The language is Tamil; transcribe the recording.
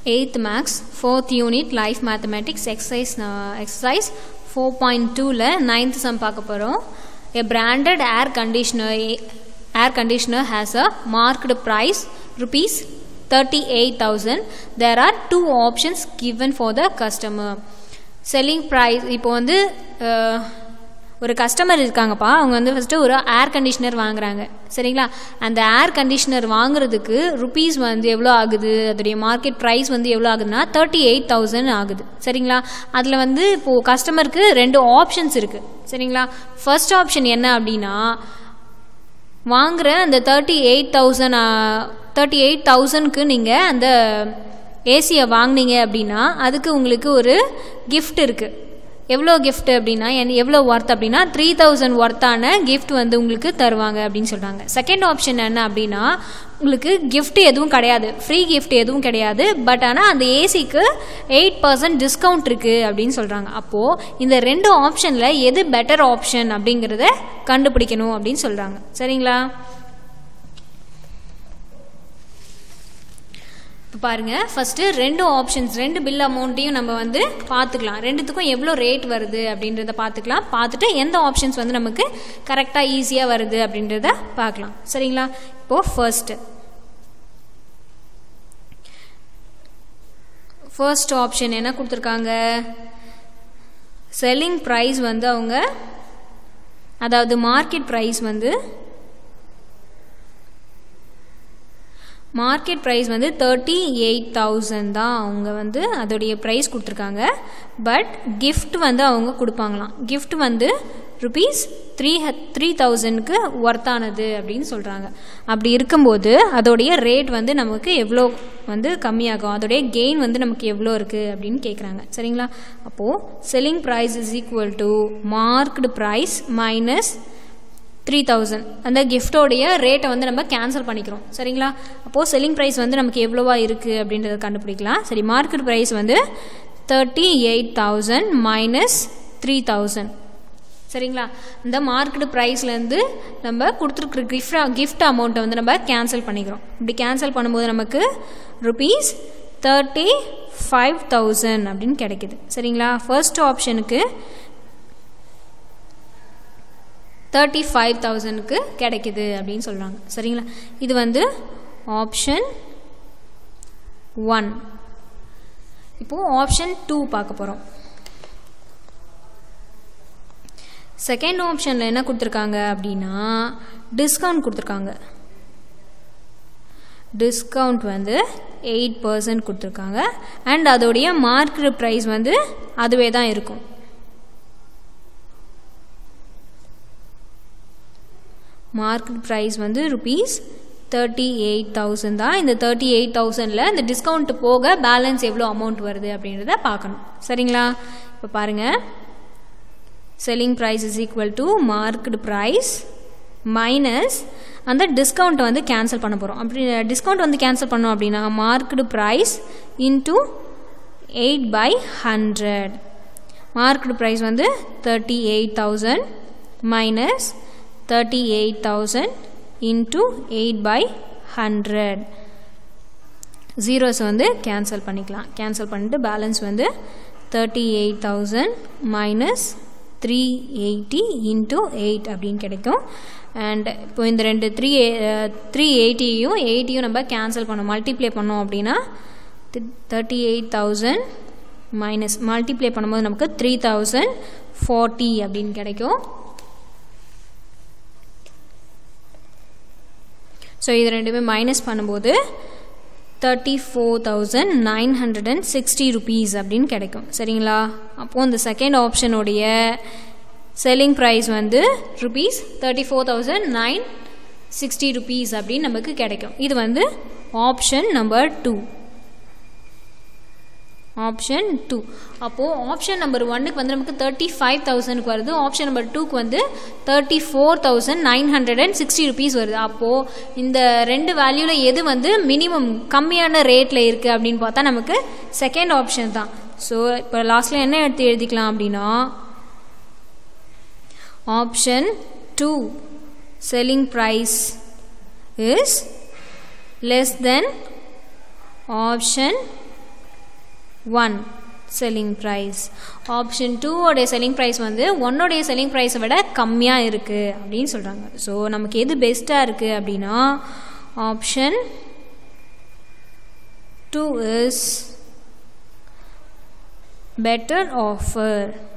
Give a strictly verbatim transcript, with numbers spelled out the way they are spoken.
eighth Max, fourth Unit, Life Mathematics, Exercise, uh, exercise four point two la ninth sum பார்க்க போறோம். A branded air conditioner air conditioner has a marked price rupees thirty-eight thousand. There are two options given for the customer. Selling price இப்போ வந்து ஒரு கஸ்டமர் இருக்காங்கப்பா, அவங்க வந்து ஃபஸ்ட்டு ஒரு ஏர் கண்டிஷனர் வாங்குறாங்க, சரிங்களா? அந்த ஏர் கண்டிஷனர் வாங்குறதுக்கு ருபீஸ் வந்து எவ்வளோ ஆகுது, அதோடைய மார்க்கெட் ப்ரைஸ் வந்து எவ்வளோ ஆகுதுன்னா தேர்ட்டி எயிட் தௌசண்ட் ஆகுது, சரிங்களா? அதில் வந்து இப்போது கஸ்டமருக்கு ரெண்டு ஆப்ஷன்ஸ் இருக்குது, சரிங்களா? ஃபர்ஸ்ட் ஆப்ஷன் என்ன அப்படின்னா, வாங்குகிற அந்த thirty eight thousand thirty eight தௌசண்ட்க்கு நீங்கள் அந்த ஏசியை வாங்கினீங்க அப்படின்னா அதுக்கு உங்களுக்கு ஒரு கிஃப்ட் இருக்குது. எவ்வளோ கிஃப்ட் அப்படின்னா எவ்வளோ ஒர்த் அப்படின்னா த்ரீ தௌசண்ட் ஒர்த்தான கிஃப்ட் வந்து உங்களுக்கு தருவாங்க அப்படின்னு சொல்கிறாங்க. செகண்ட் ஆப்ஷன் என்ன அப்படின்னா, உங்களுக்கு கிஃப்ட் எதுவும் கிடையாது, ஃப்ரீ கிஃப்ட் எதுவும் கிடையாது, பட் ஆனால் அந்த ஏசிக்கு எயிட் பர்சன்ட் டிஸ்கவுண்ட் இருக்குது அப்படின்னு சொல்கிறாங்க. அப்போது இந்த ரெண்டு ஆப்ஷனில் எது பெட்டர் ஆப்ஷன் அப்படிங்கிறத கண்டுபிடிக்கணும் அப்படின்னு சொல்கிறாங்க, சரிங்களா? இப்போ பாருங்கள், ஃபஸ்ட்டு ரெண்டு ஆப்ஷன்ஸ் ரெண்டு பில் அமௌண்ட்டையும் நம்ம வந்து பார்த்துக்கலாம், ரெண்டுத்துக்கும் எவ்வளோ ரேட் வருது அப்படின்றத பார்த்துக்கலாம். பார்த்துட்டு எந்த ஆப்ஷன்ஸ் வந்து நமக்கு கரெக்டாக ஈஸியாக வருது அப்படின்றத பார்க்கலாம், சரிங்களா? இப்போது ஃபர்ஸ்ட்டு ஃபர்ஸ்ட் ஆப்ஷன் என்ன கொடுத்துருக்காங்க, செல்லிங் ப்ரைஸ் வந்து அவங்க, அதாவது மார்க்கெட் ப்ரைஸ் வந்து மார்க்கெட் ப்ரைஸ் வந்து தேர்ட்டி எயிட் தௌசண்ட் தான் அவங்க வந்து அதோடைய ப்ரைஸ் கொடுத்துருக்காங்க. பட் கிஃப்ட் வந்து அவங்க கொடுப்பாங்களாம், கிஃப்ட் வந்து ருபீஸ் த்ரீ த்ரீ தௌசண்ட்க்கு ஒர்த்தானது அப்படின்னு சொல்கிறாங்க. அப்படி இருக்கும்போது அதோடைய ரேட் வந்து நமக்கு எவ்வளோ வந்து கம்மியாகும், அதோடைய கெயின் வந்து நமக்கு எவ்வளோ இருக்குது அப்படின்னு கேட்குறாங்க, சரிங்களா? அப்போது selling price is equal to marked price minus three thousand, அந்த கிஃப்டோடைய ரேட்டை வந்து நம்ம கேன்சல் பண்ணிக்கிறோம், சரிங்களா? அப்போது செல்லிங் ப்ரைஸ் வந்து நமக்கு எவ்வளோவா இருக்குது அப்படின்றத கண்டுபிடிக்கலாம். சரி, மார்க்கெட் ப்ரைஸ் வந்து thirty eight thousand minus three thousand, சரிங்களா? இந்த மார்க்கெட் ப்ரைஸ்லேருந்து நம்ம கொடுத்துருக்குற கிஃப்ட் கிஃப்ட் அமௌண்ட்டை வந்து நம்ம கேன்சல் பண்ணிக்கிறோம். இப்படி கேன்சல் பண்ணும்போது நமக்கு ருபீஸ் தேர்ட்டி ஃபைவ் தௌசண்ட் அப்படின்னு கிடைக்குது, சரிங்களா? ஃபர்ஸ்ட் ஆப்ஷனுக்கு தேர்ட்டி ஃபைவ் தௌசண்ட்க்கு கிடைக்குது அப்படின்னு சொல்கிறாங்க, சரிங்களா? இது வந்து ஆப்ஷன் ஒன். இப்போது ஆப்ஷன் டூ பார்க்க போகிறோம். செகண்ட் ஆப்ஷனில் என்ன கொடுத்துருக்காங்க அப்படின்னா, டிஸ்கவுண்ட் கொடுத்துருக்காங்க. டிஸ்கவுண்ட் வந்து எயிட் பர்சன்ட் கொடுத்துருக்காங்க. அண்ட் அதோடைய மார்க்கெட் ப்ரைஸ் வந்து அதுவே தான் இருக்கும். மார்க்கெட் ப்ரைஸ் வந்து ருபீஸ் தேர்ட்டி எயிட் தௌசண்ட் தான். இந்த தேர்ட்டி எயிட் தௌசண்டில் இந்த டிஸ்கவுண்ட் போக பேலன்ஸ் எவ்வளோ அமௌண்ட் வருது அப்படின்றத பார்க்கணும், சரிங்களா? இப்போ பாருங்கள், selling price is equal to market price minus அந்த டிஸ்கவுண்ட்டை வந்து கேன்சல் பண்ண போகிறோம். அப்படி டிஸ்கவுண்ட் வந்து கேன்சல் பண்ணோம் அப்படின்னா market price into eight by hundred. Market price வந்து thirty eight thousand minus thirty eight thousand into eight by hundred. Zeros வந்து கேன்சல் பண்ணிக்கலாம். கேன்சல் பண்ணிட்டு பேலன்ஸ் வந்து thirty eight thousand minus three eighty into eight அப்படின்னு கிடைக்கும். அண்ட் இப்போ இந்த ரெண்டு த்ரீ த்ரீ எயிட்டியும் எயிட்டியும் நம்ம கேன்சல் பண்ணோம், மல்டிப்ளை பண்ணோம் அப்படின்னா thirty eight thousand minus multiply பண்ணும்போது நமக்கு த்ரீ தௌசண்ட் ஃபார்ட்டி அப்படின்னு கிடைக்கும். ஸோ இது ரெண்டுமே மைனஸ் பண்ணும்போது thirty four thousand nine hundred and sixty rupees அப்படின்னு கிடைக்கும், சரிங்களா? அப்போது இந்த செகண்ட் ஆப்ஷனுடைய செல்லிங் ப்ரைஸ் வந்து rupees thirty four thousand nine sixty rupees அப்படின்னு நமக்கு கிடைக்கும். இது வந்து option number two. Option two. அப்போது ஆப்ஷன் நம்பர் ஒன்னுக்கு வந்து நமக்கு தேர்ட்டி ஃபைவ் தௌசண்ட்க்கு வருது, ஆப்ஷன் நம்பர் டூக்கு வந்து thirty four thousand nine hundred and sixty rupees வருது. அப்போது இந்த ரெண்டு வேல்யூவில் எது வந்து மினிமம் கம்மியான ரேட்டில் இருக்குது அப்படின்னு பார்த்தா நமக்கு செகண்ட் ஆப்ஷன் தான். ஸோ இப்போ லாஸ்ட்டில் என்ன எடுத்து எழுதிக்கலாம் அப்படின்னா, option two selling price is less than option one selling price. Option two உடைய செல்லிங் ப்ரைஸ் வந்து ஒன்னுடைய செல்லிங் ப்ரைஸை விட கம்மியாக இருக்குது அப்படின்னு சொல்கிறாங்க. ஸோ நமக்கு எது பெஸ்ட்டாக இருக்குது அப்படின்னா option two is better offer.